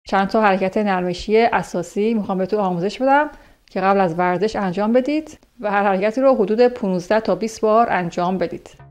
چند تا حرکت نرمشی اساسی میخوام بهتون آموزش بدم که قبل از ورزش انجام بدید و هر حرکتی رو حدود 15 تا 20 بار انجام بدید.